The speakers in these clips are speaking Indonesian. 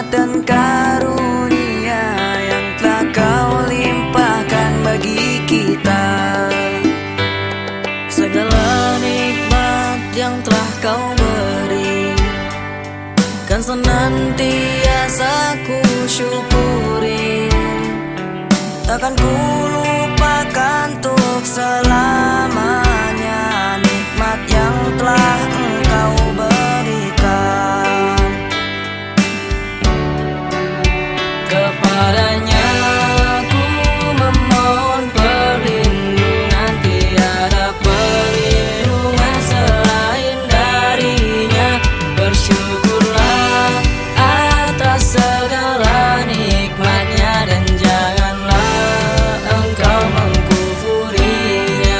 rahmat dan karunia yang telah Kau limpahkan bagi kita. Segala nikmat yang telah Kau beri kan senantiasa ku syukuri. Takkan ku lupakan untuk selamanya nikmat yang telah Engkau berikan. Kepadanya ku memohon perlindungan, tiada perlindungan selain darinya. Bersyukurlah atas segala nikmatnya dan janganlah engkau mengkufurinya.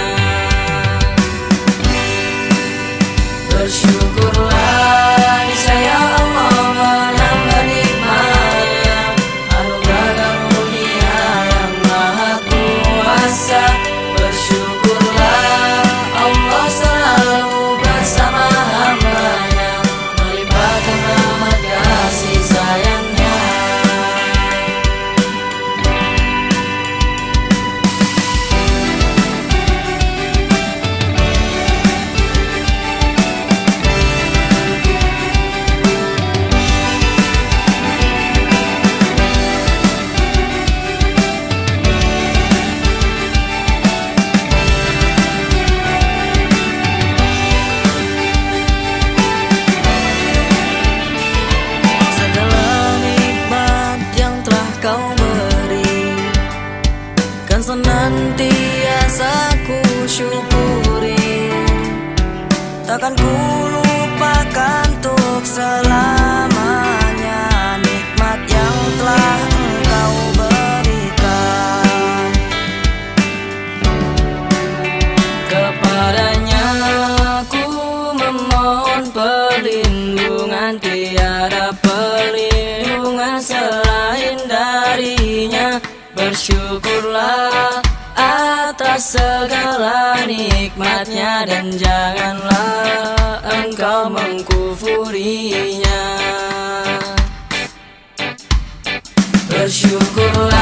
Bersyukurlah niscaya Allah menambah nikmatnya, anugerah karunia yang maha kuasa. Bersyukurlah Allah selalu bersama hambanya, melimpahkan rahmat kasih sayangnya. Kau beri kan senantiasa ku syukuri. Takkan ku lupakan untuk selamanya nikmat yang telah Engkau berikan. Kepadanya ku memohon perlindungan, tiada perlindungan selain darinya. Bersyukurlah atas segala nikmatnya dan janganlah engkau mengkufurinya. Bersyukurlah